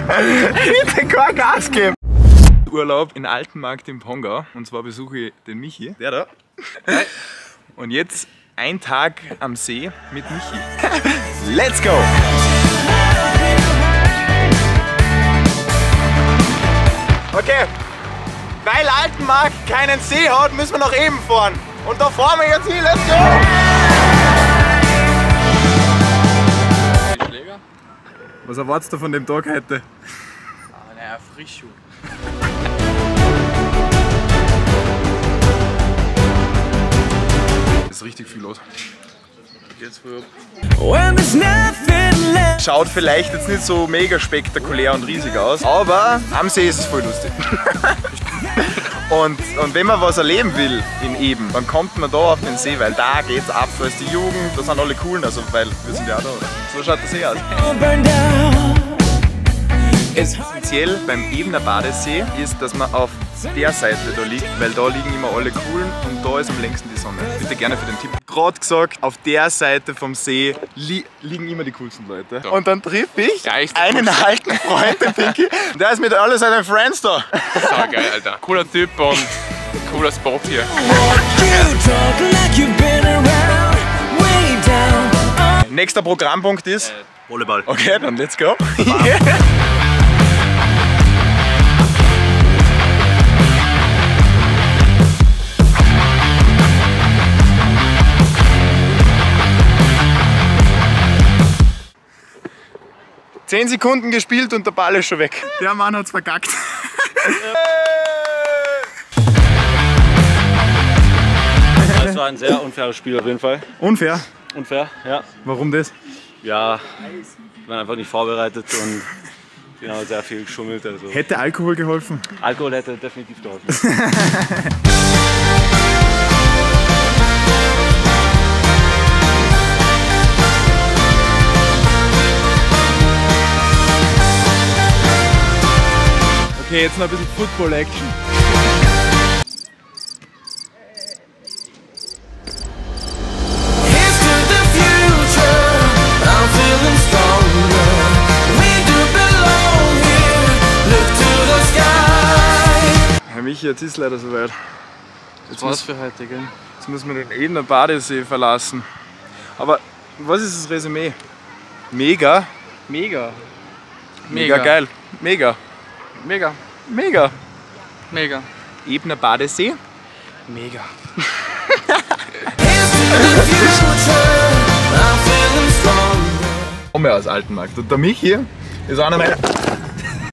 Bitte kein Gas geben! Urlaub in Altenmarkt im Pongau. Und zwar besuche ich den Michi. Der da. Und jetzt ein Tag am See mit Michi. Let's go! Okay, weil Altenmarkt keinen See hat, müssen wir nach eben fahren. Und da fahren wir jetzt hin, let's go! Schläger? Was erwartest du von dem Tag heute? Eine Erfrischung. Es ist richtig viel los. Jetzt früh. Schaut vielleicht jetzt nicht so mega spektakulär und riesig aus, aber am See ist es voll lustig. Und wenn man was erleben will in Eben, dann kommt man da auf den See, weil da geht's ab, da ist die Jugend, da sind alle coolen, also weil wir sind ja auch da, oder? So schaut der See aus. Essentiell beim Ebener Badesee ist, dass man auf der Seite da liegt, weil da liegen immer alle coolen und da ist am längsten die Sonne. Bitte gerne für den Tipp. Gerade gesagt, auf der Seite vom See liegen immer die coolsten Leute. So. Und dann triff ich einen alten Freund, den Pinky, der ist mit alle seinen Friends da. So geil, Alter. Cooler Typ und cooler Spot hier. Nächster Programmpunkt ist Volleyball. Okay, dann let's go. 10 Sekunden gespielt und der Ball ist schon weg. Der Mann hat's verkackt. Das war ein sehr unfaires Spiel auf jeden Fall. Unfair? Unfair, ja. Warum das? Ja, wir waren einfach nicht vorbereitet und genau, sehr viel geschummelt. Also. Hätte Alkohol geholfen? Alkohol hätte definitiv geholfen. Okay, jetzt noch ein bisschen Football-Action. Herr Michi, jetzt ist leider soweit. Jetzt war's für heute, gell? Jetzt müssen wir den Ebener Badesee verlassen. Aber was ist das Resümee? Mega. Mega. Mega geil. Mega. Mega. Mega. Mega. Ebener Badesee. Mega. Ich komme aus Altenmarkt und der Michi ist einer meiner